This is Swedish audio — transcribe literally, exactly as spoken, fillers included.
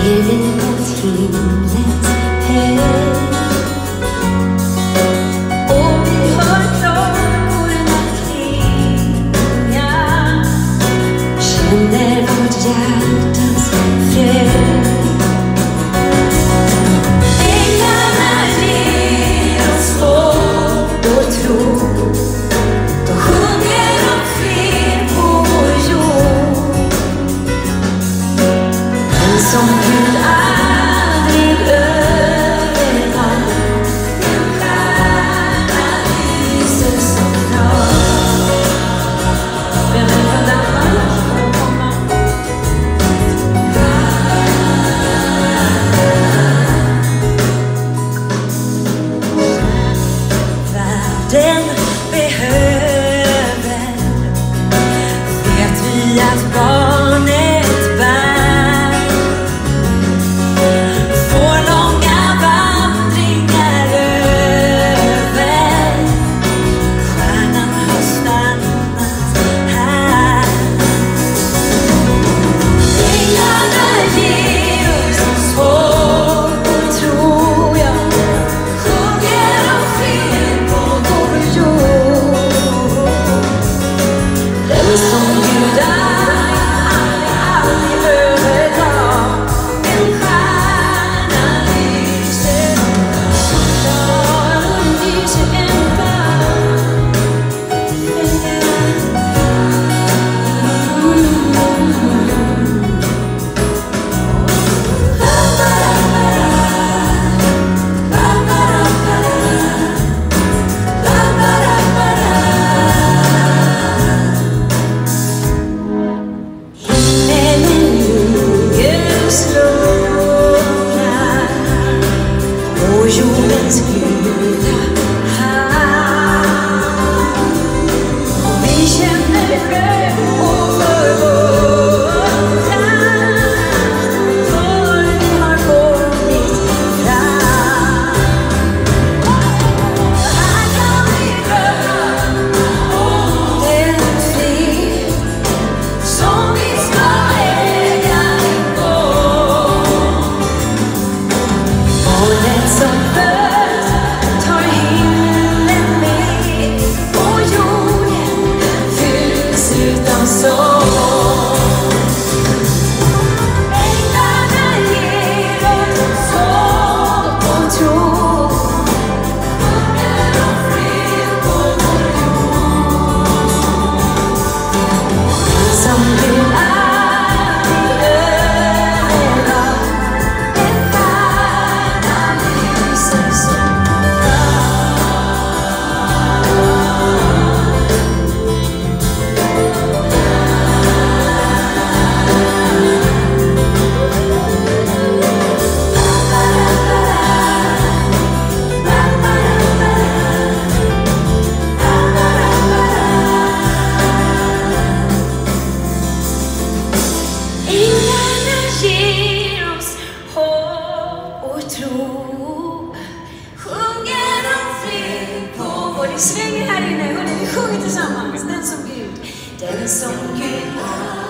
ser vi mot himlens höjd. Och vi hör klockorna klinga, känner vårt hjärtas fröjd. Änglarna ger oss hopp och tro, då sjunger de fred på vår jord. Den som Gud aldrig övergav, en stjärna lyser så klart. Vem är från Danmark? Världen behöver, vet vi att barnet bär. Får långa vandringar över, stjärnan har stannat här. Änglarna ger oss hopp och tro, ja, sjunger om fred på vår jord. Den som Gud aldrig övergav, en stjärna lyser så klar, lyser en jordens gula hand. Vi känner sjö och förvåran, för vi har kommit fram. Här kan vi drömma om den fred som vi ska äga en gång. Och den som föds tar himlen med, och jorden fylls utan sorg. Änglarna ger oss hopp och tro, sjunger om fred på vår jord. Som Gud aldrig övergav, en stjärna lyser så änglarna ger oss hopp och tro, sjunger om fred på vår. Det svänger här inne, hörni, vi sjunger tillsammans. Den som Gud, den som Gud